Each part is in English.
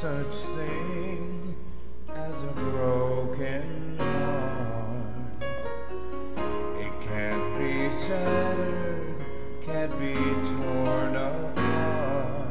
such thing as a broken heart. It can't be shattered, can't be torn apart.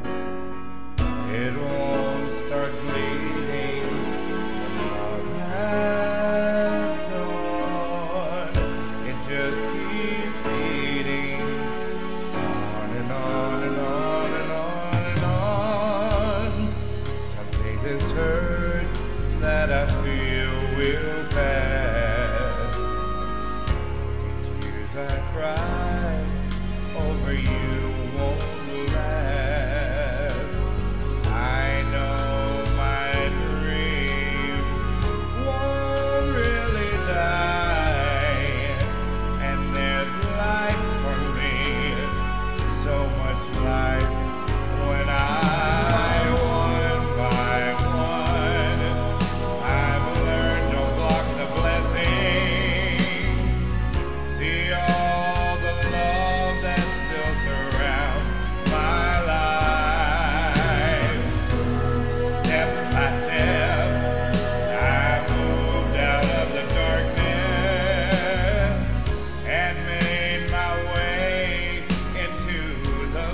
It won't start bleeding when love has gone. It just keeps bleeding on and on and on and on and on. Someday this hurt that I feel will pass. These tears I cry over you won't last. I know my dreams won't really die, and there's life for me, so much life when one by one I've learned to block the blessings, see all the love that still surrounds my life. Step by step I moved out of the darkness and made my way into the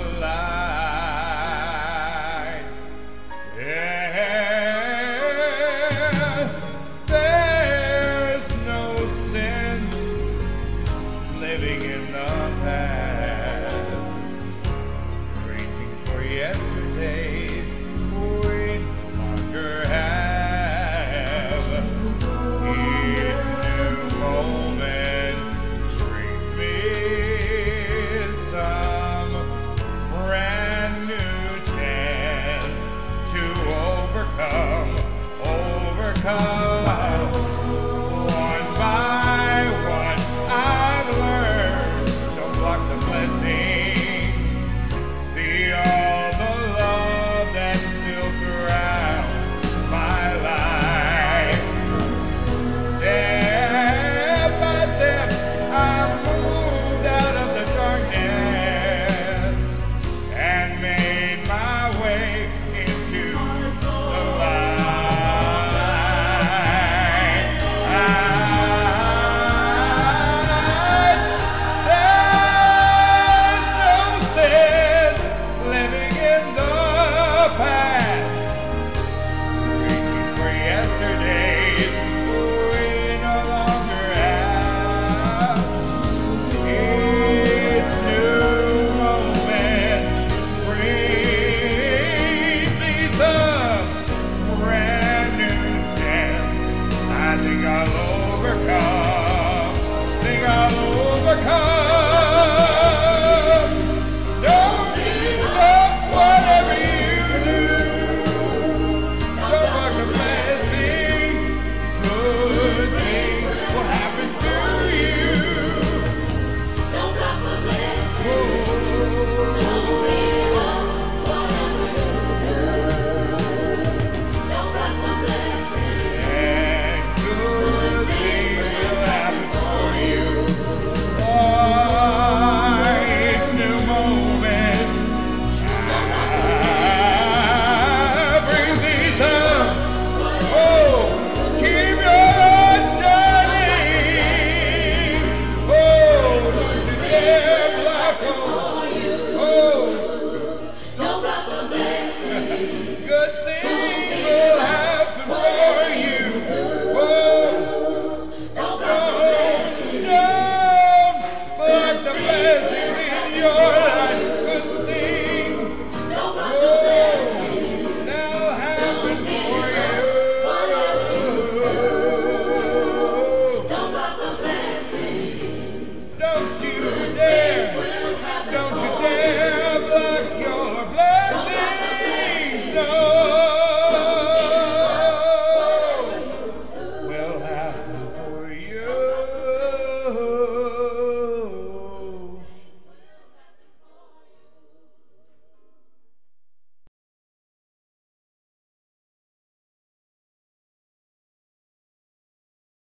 light. Yeah, there's no sense living in the past, reaching for yesterdays we no longer have. Each new moment brings me some brand new chance to overcome. One by one I've learned, don't block the blessing, see all the love that still surrounds my life. Step by step I moved out of the darkness and made my way into the light. I'll overcome.